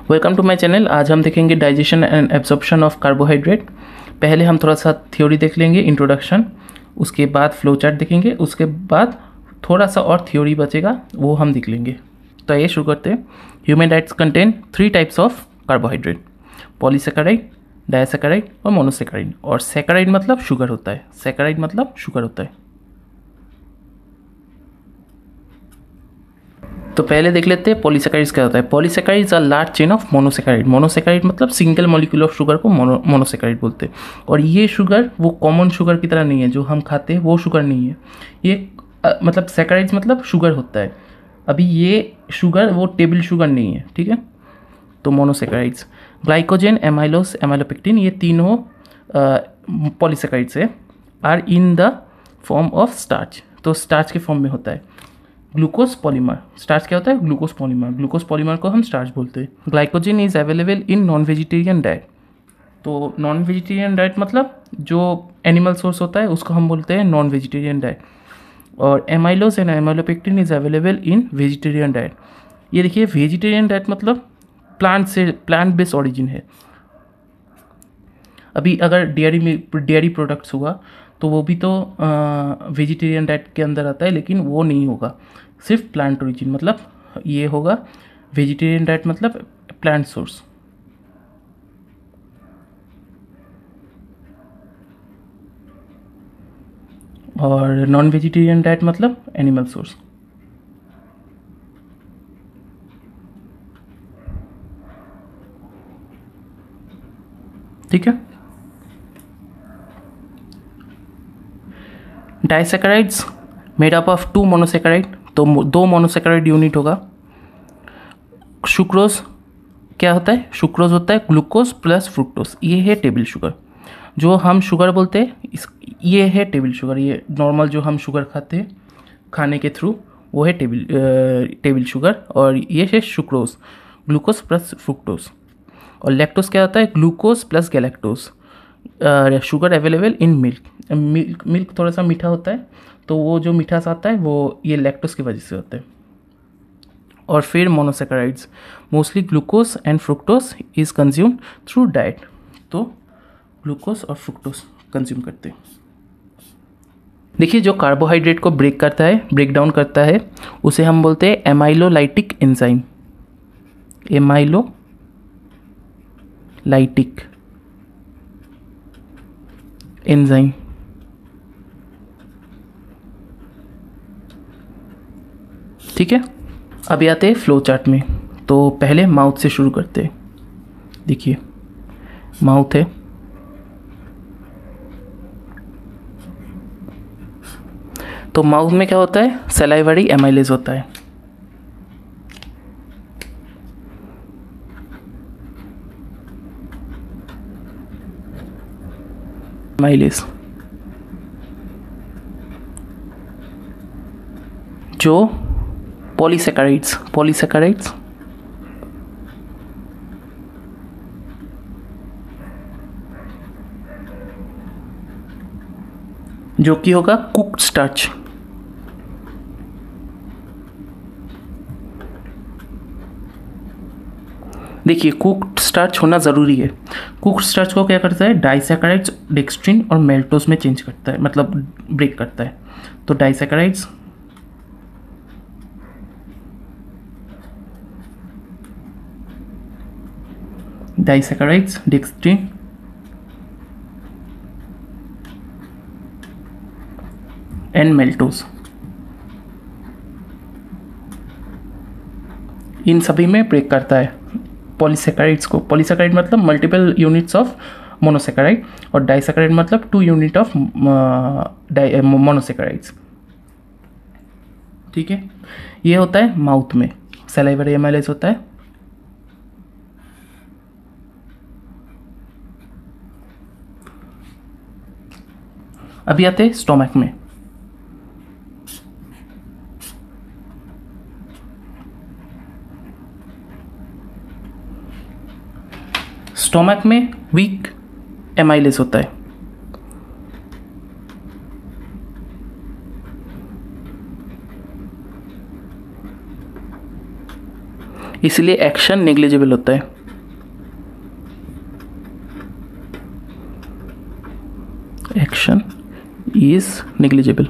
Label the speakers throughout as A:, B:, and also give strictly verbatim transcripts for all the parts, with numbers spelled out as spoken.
A: Welcome to my channel. आज हम देखेंगे digestion and absorption of carbohydrate. पहले हम थोड़ा सा थ्योरी देख लेंगे, इंट्रोडक्शन, उसके बाद फ्लो चार्ट देखेंगे, उसके बाद थोड़ा सा और थ्योरी बचेगा वो हम देख लेंगे। तो ये शुरू करते हैं। Human diets contain three types of carbohydrate, polysaccharide, disaccharide और मोनोसेकेराइड। और सेकेराइड मतलब शुगर होता है, सेकेराइड मतलब शुगर होता है। तो पहले देख लेते हैं पॉलीसेकेराइड्स क्या होता है। Polysaccharides are large chain of monosaccharide. Monosaccharide मतलब सिंगल मॉलिक्यूल ऑफ शुगर को मोनो मोनोसेकेराइड बोलते हैं। और ये शुगर वो कॉमन शुगर की तरह नहीं है, जो हम खाते हैं वो शुगर नहीं है। ये आ, मतलब सेकेराइड्स मतलब शुगर होता है। अभी ये शुगर वो टेबल शुगर नहीं है, ठीक है। तो मोनोसेकेराइड्स, ग्लाइकोजन, एमाइलोस, एमाइलोपेक्टिन, ये तीनों पॉलीसेकेराइड्स है, are in the form of starch. तो स्टार्च के फॉर्म में होता है। ग्लूकोज पॉलीमर, स्टार्च क्या होता है? Glucose polymer. ग्लूकोज पॉलीमर को हम स्टार्च बोलते हैं। Glycogen is available in non vegetarian diet. तो नॉन वेजिटेरियन डाइट मतलब जो एनिमल सोर्स होता है उसको हम बोलते हैं नॉन वेजिटेरियन डाइट। और amylose and amylopectin is available in vegetarian diet. ये देखिए, वेजिटेरियन डाइट मतलब प्लांट से, प्लांट बेस्ड ऑरिजिन है। अभी अगर डेयरी में डेयरी प्रोडक्ट्स हुआ तो वो भी तो वेजिटेरियन डाइट के अंदर आता है, लेकिन वो नहीं होगा, सिर्फ प्लांट ओरिजिन मतलब ये होगा वेजिटेरियन डाइट मतलब प्लांट सोर्स। और नॉन वेजिटेरियन डाइट मतलब एनिमल सोर्स। ठीक है। Disaccharides made up of two monosaccharide. तो दो मोनोसेकेराइड यूनिट होगा। सुक्रोज क्या होता है? सुक्रोज होता है ग्लूकोज प्लस फ्रुक्टोज। ये है टेबल शुगर, जो हम शुगर बोलते हैं इस, ये है टेबल शुगर। ये नॉर्मल जो हम शुगर खाते हैं खाने के थ्रू वो है टेबल टेबल शुगर। और ये है सुक्रोज, ग्लूकोज प्लस फ्रुक्टोज। और लैक्टोज क्या होता है? Glucose plus galactose. Sugar available in milk. Milk milk थोड़ा सा मीठा होता है, तो वो जो मीठास आता है वो ये लैक्टोज की वजह से होता है। और फिर monosaccharides, mostly glucose and fructose is consume through diet. तो ग्लूकोज और फ्रुक्टोज कंज्यूम करते हैं। देखिए, जो कार्बोहाइड्रेट को ब्रेक करता है, ब्रेक डाउन करता है, उसे हम बोलते हैं एमाइलोलाइटिक एंजाइम। एमाइलोलाइटिक एंजाइम। ठीक है। अभी आते हैं फ्लो चार्ट में। तो पहले माउथ से शुरू करते हैं। देखिए, माउथ है, तो माउथ में क्या होता है? सलाइवरी एमाइलेज होता है। एमाइलेज जो पॉलीसेकेराइड्स पॉलीसेकेराइड्स जो कि होगा कुक्ड स्टार्च। देखिए, कुक्ड स्टार्च होना ज़रूरी है। कुक्ड स्टार्च को क्या करता है? डाइसेकेराइड्स, डेक्स्ट्रिन और मेल्टोज में चेंज करता है, मतलब ब्रेक करता है। तो disaccharides, disaccharides, dextrin and maltose, इन सभी में ब्रेक करता है पॉलीसेकेराइड्स को। पॉलीसेकेराइड मतलब मल्टीपल यूनिट्स ऑफ मोनोसेकेराइड, और डाइसेकेराइड मतलब टू यूनिट ऑफ मोनोसेकेराइड्स। ठीक है। ये होता है माउथ में, सलाइवरी एमाइलेज होता है। अभी आते हैं स्टोमक में। स्टोमक में वीक एमाइलेज होता है। इसलिए एक्शन नेग्लिजिबल होता है। Action is negligible.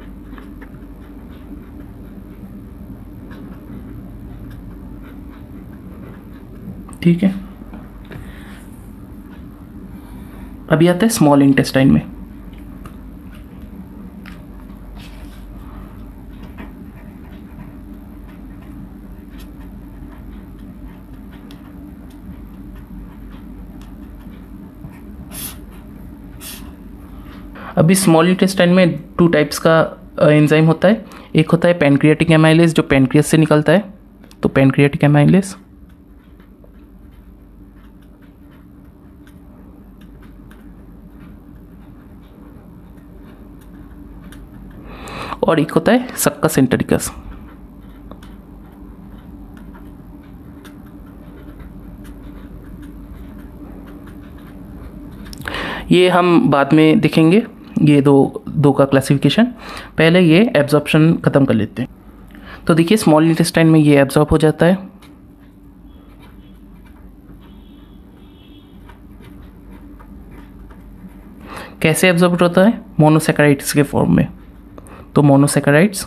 A: ठीक है, अभी आता है स्मॉल इंटेस्टाइन में। अभी स्मॉल इंटेस्टाइन में टू टाइप्स का एंजाइम होता है। एक होता है पैनक्रियाटिक एमाइलेज जो पैनक्रियास से निकलता है, तो पैनक्रियाटिक एमाइलेज। और एक होता है सक्कस एंटेरिकस। ये हम बाद में देखेंगे, ये दो दो का क्लासिफिकेशन। पहले ये एब्जॉर्प्शन ख़त्म कर लेते हैं। तो देखिए स्मॉल इंटेस्टाइन में ये एब्जॉर्ब हो जाता है। कैसे एब्जॉर्ब होता है? मोनोसैकेराइड्स के फॉर्म में। तो मोनोसैकेराइड्स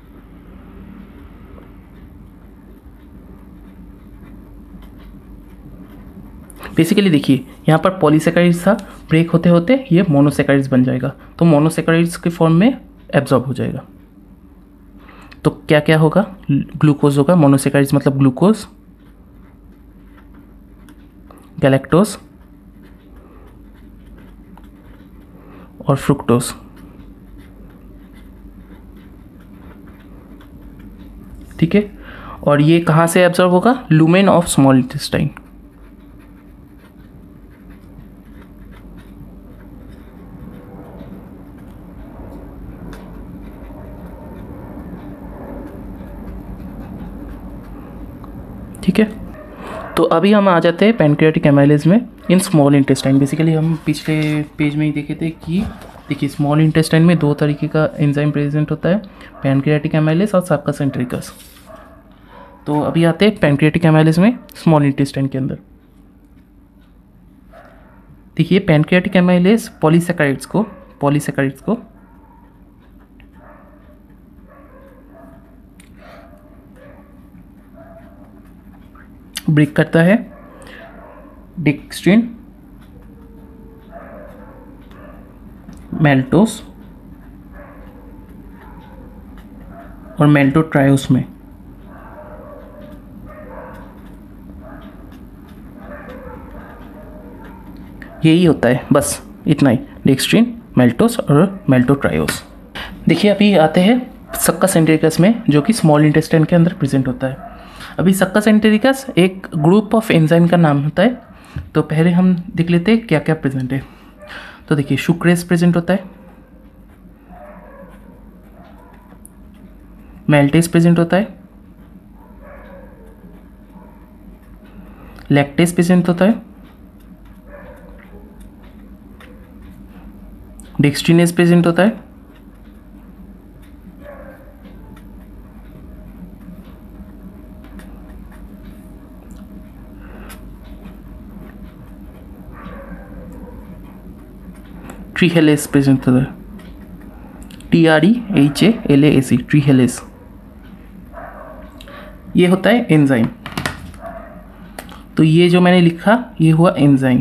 A: बेसिकली देखिए यहाँ पर पॉलीसैकेराइड्स था, ब्रेक होते होते ये मोनोसैकेराइड्स बन जाएगा, तो मोनोसैकेराइड्स के फॉर्म में एब्जॉर्ब हो जाएगा। तो क्या क्या होगा? ग्लूकोज होगा, मोनोसैकेराइड्स मतलब ग्लूकोज, गैलेक्टोज और फ्रुक्टोज। ठीक है, और ये कहाँ से एब्जॉर्ब होगा? Lumen of small intestine. ठीक है, तो अभी हम आ जाते हैं पैनक्रियाटिक एमाइलेज में इन स्मॉल इंटेस्टाइन। बेसिकली हम पिछले पेज में ही देखे थे कि देखिए स्मॉल इंटेस्टाइन में दो तरीके का एंजाइम प्रेजेंट होता है, पैनक्रियाटिक एमाइलेज और सक्कस एंटेरिकस। तो अभी आते हैं पैनक्रियाटिक एमाइलेज में स्मॉल इंटेस्टाइन के अंदर। देखिए पैनक्रियाटिक एमाइलेज पॉलीसैकेराइड्स को पॉलीसैकेराइड्स को ब्रेक करता है डेक्स्ट्रिन, मेल्टोस और मेल्टोट्रायोस में। यही होता है, बस इतना ही, डेक्स्ट्रिन, मेल्टोस और मेल्टोट्रायोस। देखिए अभी आते हैं सक्कस एंटेरिकस में, जो कि स्मॉल इंटेस्टाइन के अंदर प्रेजेंट होता है। अभी सक्कस एंटेरिकस एक ग्रुप ऑफ एंजाइम का नाम होता है। तो पहले हम देख लेते हैं क्या क्या प्रेजेंट है। तो देखिए सुक्रेस प्रेजेंट होता है, मेल्टेस प्रेजेंट होता है, लैक्टेस प्रेजेंट होता है, डेक्स्ट्रिनेस प्रेजेंट होता है, ट्रीहेलेस प्रेजेंट होता है, T R E H A L A S E, trehalase. ये होता है एंजाइम। तो ये जो मैंने लिखा ये हुआ एंजाइम।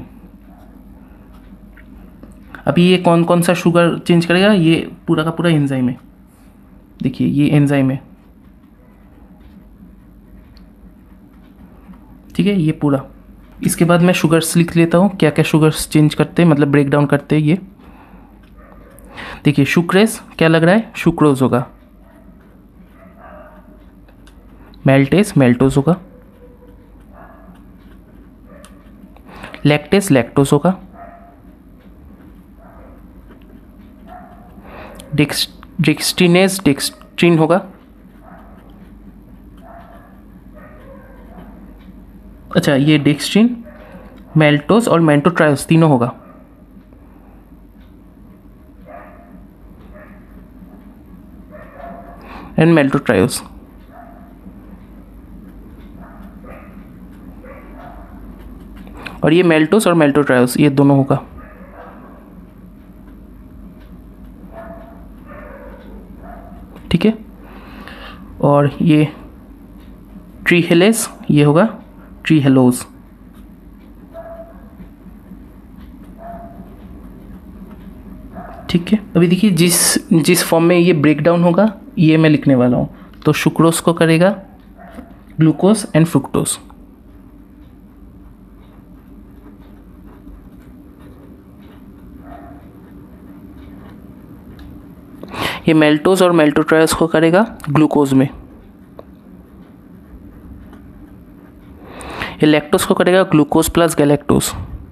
A: अभी ये कौन कौन सा शुगर चेंज करेगा? ये पूरा का पूरा एंजाइम है। देखिए ये एंजाइम है, ठीक है, ये पूरा। इसके बाद मैं शुगर्स लिख लेता हूँ, क्या क्या शुगर्स चेंज करते हैं, मतलब ब्रेक डाउन करते हैं ये। देखिए सुक्रेस क्या लग रहा है? सुक्रोज होगा, मेल्टेस मेल्टोज होगा, लैक्टेस लैक्टोज होगा, डेक्स्ट्रिनेस डेक्स्ट्रिन होगा। अच्छा ये डेक्स्ट्रिन, मेल्टोस और मेल्टोट्रायोस तीनों होगा। And maltotriose. और ये मेल्टोस और मेल्टोट्रायोस ये दोनों होगा। ठीक है। और ये ट्रीहेलेस, ये होगा ट्रीहेलोज। ठीक है। अभी देखिए जिस जिस फॉर्म में ये ब्रेक डाउन होगा ये मैं लिखने वाला हूँ। तो सुक्रोज को करेगा ग्लूकोज एंड फ्रुक्टोज। ये मेल्टोज और मेल्टोट्रायस को करेगा ग्लूकोज में। ये लैक्टोज को करेगा ग्लूकोज प्लस गैलेक्टोज।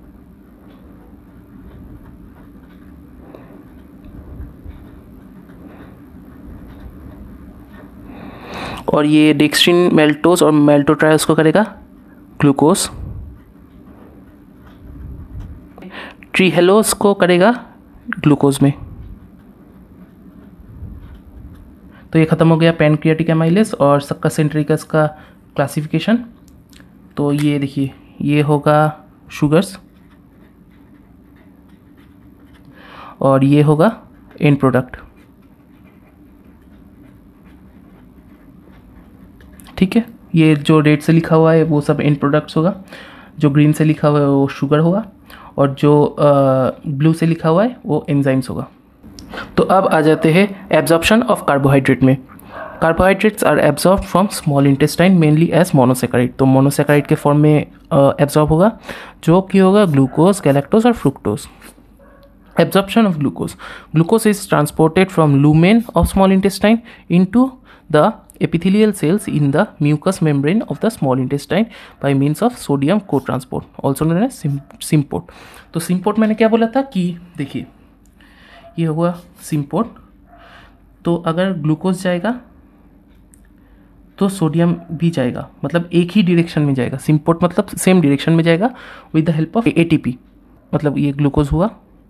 A: और ये डेक्स्ट्रिन मेल्टोज और मेल्टोट्रायस को करेगा ग्लूकोज। ट्रीहेलोज को करेगा ग्लूकोज में। तो ये ख़त्म हो गया पैनक्रियाटिक एमाइलेज और सक्का सेंट्रिकस का क्लासिफिकेशन। तो ये देखिए ये होगा शुगर्स और ये होगा एंड प्रोडक्ट। ठीक है। ये जो रेड से लिखा हुआ है वो सब एंड प्रोडक्ट्स होगा, जो ग्रीन से लिखा हुआ है वो शुगर होगा और जो ब्लू से लिखा हुआ है वो एंजाइम्स होगा। तो अब आ जाते हैं एब्जॉर्प्शन ऑफ कार्बोहाइड्रेट में। Carbohydrates are absorb from small intestine mainly as monosaccharide. तो मोनोसेक्राइड के फॉर्म में एब्जॉर्ब होगा जो कि होगा ग्लूकोज, गैलेक्टोज और fructose. Absorption of glucose, glucose is transported from lumen of small intestine into the epithelial cells in the mucous membrane of the small intestine by means of sodium co-transport, also known as symport. तो symport मैंने क्या बोला था कि देखिए ये हुआ symport। तो अगर ग्लूकोज जाएगा तो सोडियम भी जाएगा, मतलब एक ही डायरेक्शन में जाएगा। symport मतलब सेम डायरेक्शन में जाएगा with the help of ATP. मतलब ये ग्लूकोज हुआ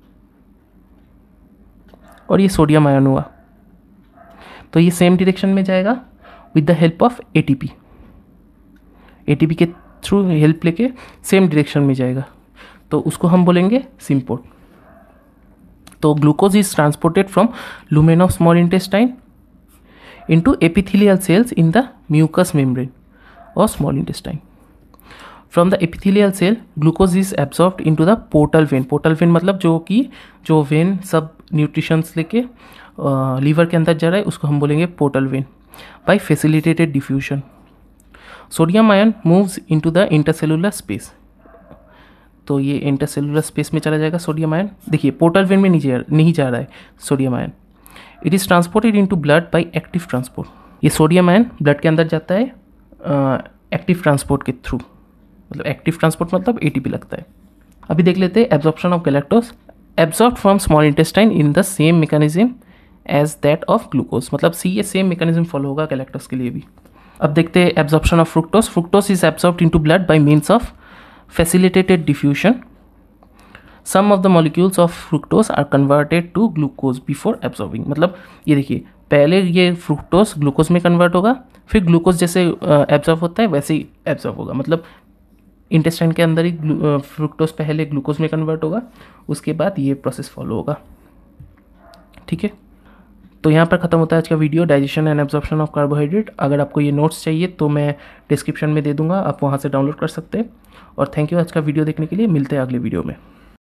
A: और ये सोडियम आयन हुआ, तो ये सेम डायरेक्शन में जाएगा with the help of ATP. ATP के थ्रू हेल्प लेके सेम डायरेक्शन में जाएगा, तो उसको हम बोलेंगे सिम्पोर्ट। तो glucose is transported from lumen of small intestine into epithelial cells in the mucous membrane of small intestine. From the epithelial cell glucose is absorbed into the portal vein. Portal vein मतलब जो कि जो when सब nutritions लेके liver के अंदर जा रहा है उसको हम बोलेंगे portal vein by facilitated diffusion. Sodium ion moves into the intercellular space. तो ये इंटरसेलुलर स्पेस में चला जाएगा सोडियम आयन। देखिए पोर्टल वेन में नहीं जा नहीं जा रहा है sodium ion. It is transported into blood by active transport. ये सोडियम आयन ब्लड के अंदर जाता है एक्टिव ट्रांसपोर्ट के थ्रू, मतलब एक्टिव ट्रांसपोर्ट मतलब एटीपी लगता है। अभी देख लेते हैं absorption of galactose. Absorb from small intestine in the same mechanism as that of glucose. मतलब सी ये सेम मैकेनिज्म फॉलो होगा गैलेक्टोज के लिए भी। अब देखते हैं absorption of fructose. Fructose is absorbed into blood by means of facilitated diffusion. Some of the molecules of fructose are converted to glucose before absorbing. मतलब ये देखिए पहले ये फ्रुक्टोज ग्लूकोज में कन्वर्ट होगा, फिर ग्लूकोज जैसे एब्जॉर्ब होता है वैसे ही एब्जॉर्ब होगा। मतलब इंटेस्टाइन के अंदर ही फ्रुक्टोज पहले ग्लूकोज में कन्वर्ट होगा, उसके बाद ये प्रोसेस फॉलो होगा। ठीक है। तो यहाँ पर ख़त्म होता है आज का video, digestion and absorption of carbohydrate. अगर आपको ये नोट्स चाहिए तो मैं डिस्क्रिप्शन में दे दूँगा, आप वहाँ से डाउनलोड कर सकते हैं। और थैंक यू आज का वीडियो देखने के लिए। मिलते हैं अगले वीडियो में।